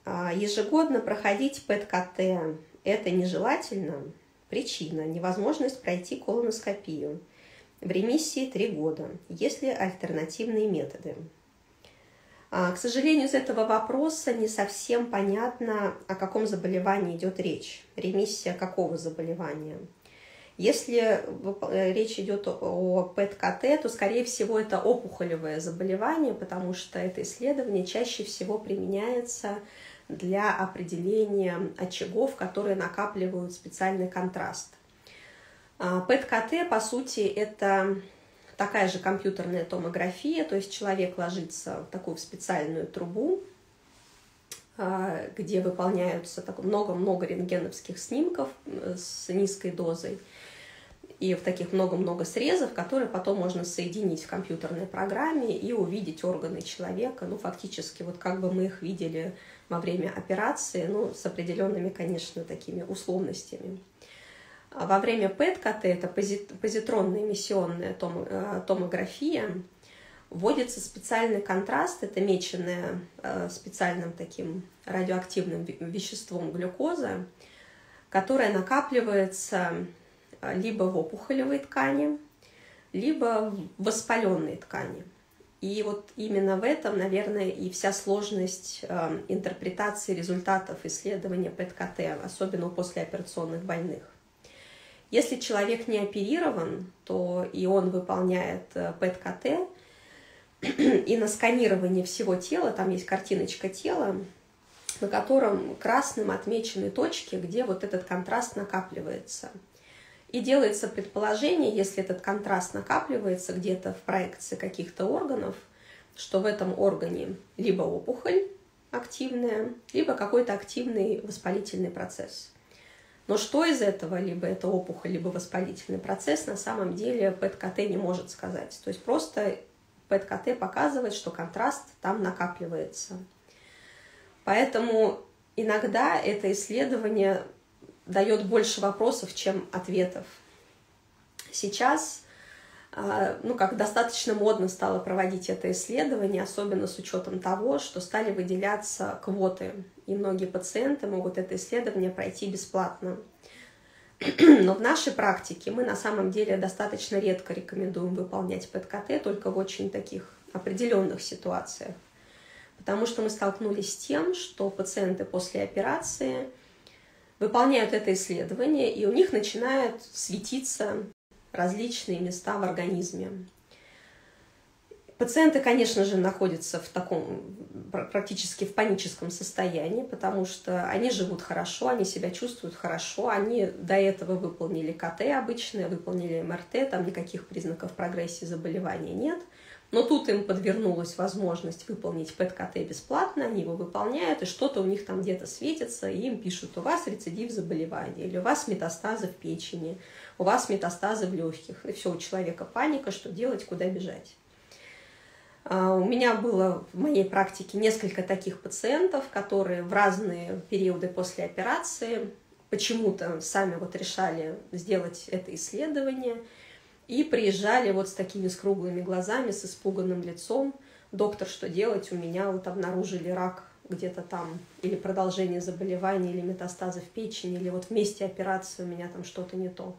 Ежегодно проходить ПЭТ-КТ – это нежелательно. Причина – невозможность пройти колоноскопию. В ремиссии 3 года, если альтернативные методы. К сожалению, из этого вопроса не совсем понятно, о каком заболевании идет речь. Ремиссия какого заболевания? Если речь идет о ПЭТ-КТ, то, скорее всего, это опухолевое заболевание, потому что это исследование чаще всего применяется для определения очагов, которые накапливают специальный контраст. ПЭТ-КТ, по сути, это такая же компьютерная томография, то есть человек ложится в такую специальную трубу, где выполняются много-много рентгеновских снимков с низкой дозой, и в таких много-много срезов, которые потом можно соединить в компьютерной программе и увидеть органы человека, ну, фактически, вот как бы мы их видели во время операции, ну, с определенными, конечно, такими условностями. Во время ПЭТ-КТ, это позитронная эмиссионная томография, вводится специальный контраст, это меченная специальным таким радиоактивным веществом глюкоза, которая накапливается либо в опухолевой ткани, либо в воспаленной ткани. И вот именно в этом, наверное, и вся сложность интерпретации результатов исследования ПЭТ-КТ, особенно у послеоперационных больных. Если человек не оперирован, то и он выполняет ПЭТ-КТ, и на сканировании всего тела, там есть картиночка тела, на котором красным отмечены точки, где вот этот контраст накапливается. И делается предположение, если этот контраст накапливается где-то в проекции каких-то органов, что в этом органе либо опухоль активная, либо какой-то активный воспалительный процесс. Но что из этого, либо это опухоль, либо воспалительный процесс, на самом деле ПЭТ-КТ не может сказать. То есть просто ПЭТ-КТ показывает, что контраст там накапливается. Поэтому иногда это исследование дает больше вопросов, чем ответов. Сейчас, ну, как достаточно модно стало проводить это исследование, особенно с учетом того, что стали выделяться квоты, и многие пациенты могут это исследование пройти бесплатно. Но в нашей практике мы на самом деле достаточно редко рекомендуем выполнять ПЭТ-КТ, только в очень таких определенных ситуациях. Потому что мы столкнулись с тем, что пациенты после операции выполняют это исследование, и у них начинают светиться различные места в организме. Пациенты, конечно же, находятся в таком практически в паническом состоянии, потому что они живут хорошо, они себя чувствуют хорошо, они до этого выполнили КТ обычное, выполнили МРТ, там никаких признаков прогрессии заболевания нет. Но тут им подвернулась возможность выполнить ПЭТ-КТ бесплатно, они его выполняют, и что-то у них там где-то светится, и им пишут: у вас рецидив заболевания, или у вас метастазы в печени, у вас метастазы в легких. И все, у человека паника, что делать, куда бежать. У меня было в моей практике несколько таких пациентов, которые в разные периоды после операции почему-то сами вот решали сделать это исследование, и приезжали вот с такими с круглыми глазами, с испуганным лицом. Доктор, что делать? У меня вот обнаружили рак где-то там, или продолжение заболевания, или метастазы в печени, или вот в месте операции у меня там что-то не то.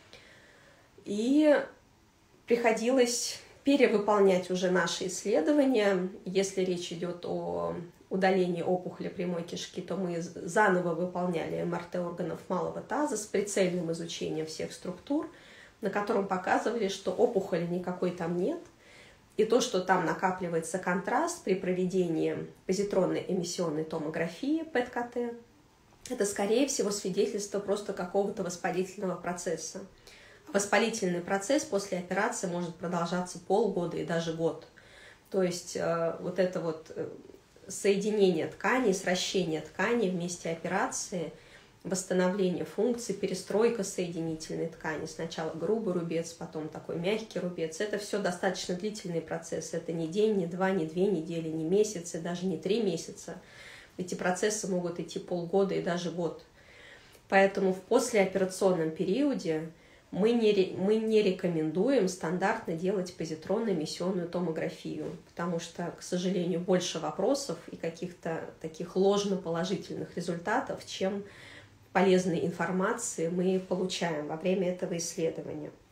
И приходилось перевыполнять уже наши исследования. Если речь идет о удалении опухоли прямой кишки, то мы заново выполняли МРТ органов малого таза с прицельным изучением всех структур, на котором показывали, что опухоли никакой там нет, и то, что там накапливается контраст при проведении позитронной эмиссионной томографии ПЭТ-КТ, это, скорее всего, свидетельство просто какого-то воспалительного процесса. Воспалительный процесс после операции может продолжаться полгода и даже год. То есть вот это вот соединение тканей, сращение тканей в месте операции, восстановление функций, перестройка соединительной ткани. Сначала грубый рубец, потом такой мягкий рубец. Это все достаточно длительный процесс. Это не день, не два, не 2 недели, не месяцы, даже не 3 месяца. Эти процессы могут идти полгода и даже год. Поэтому в послеоперационном периоде мы не рекомендуем стандартно делать позитронно-эмиссионную томографию, потому что, к сожалению, больше вопросов и каких-то таких ложноположительных результатов, чем полезной информации мы получаем во время этого исследования.